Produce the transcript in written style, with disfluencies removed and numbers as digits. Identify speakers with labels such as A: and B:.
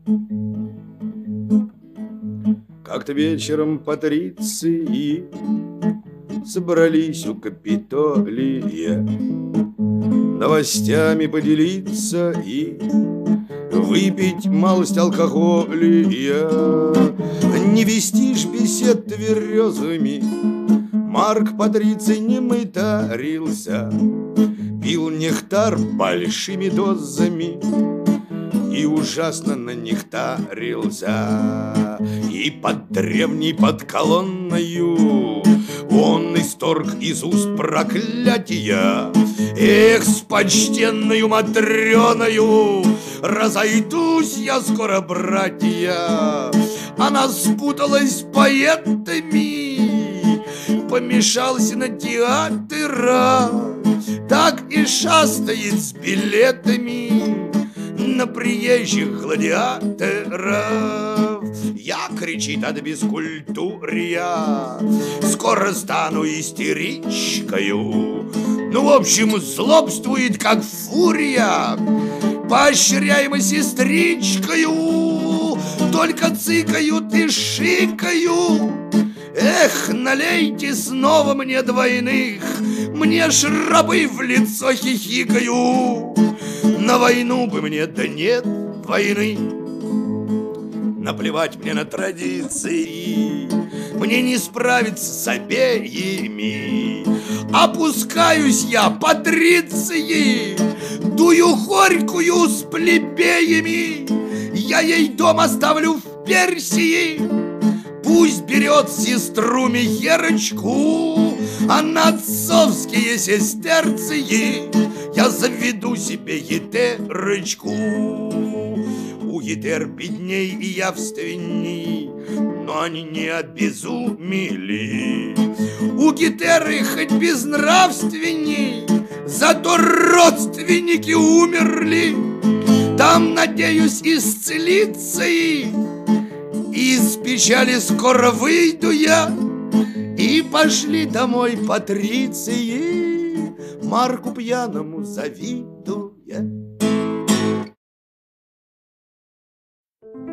A: Как-то вечером патриции собрались у Капитолия новостями поделиться и выпить малость алкоголя. Не вести ж бесед тверезыми, Марк Патриций не мытарился, пил нектар большими дозами и ужасно нанектарился. И под древней под колонною он исторг из уст проклятия. Эх, с почтенною Матрёною разойдусь я скоро, братья. Она спуталась с поэтами, помешался на театрах, так и шастает с билетами на приезжих гладиаторов. Я, кричит, от бескультурья скоро стану истеричкою. Ну, в общем, злобствует, как фурия, поощряемо сестричкою, только цыкают и шикают. Эх, налейте снова мне двойных, мне ж рабы в лицо хихикают. На войну бы мне, да нет войны. Наплевать мне на традиции, мне не справиться с обеими. Опускаюсь я, патриции, дую горькую с плебеями. Я ей дом оставлю в Персии, пусть берет сестру Михерочку, а на отцовские сестерции я заведу себе етерочку. У етер бедней и явственней, но они не обезумели. У гетеры хоть безнравственней, зато родственники умерли. Там, надеюсь, исцелиться и из печали скоро выйду я. И пошли домой патриции, Марку пьяному завидуя.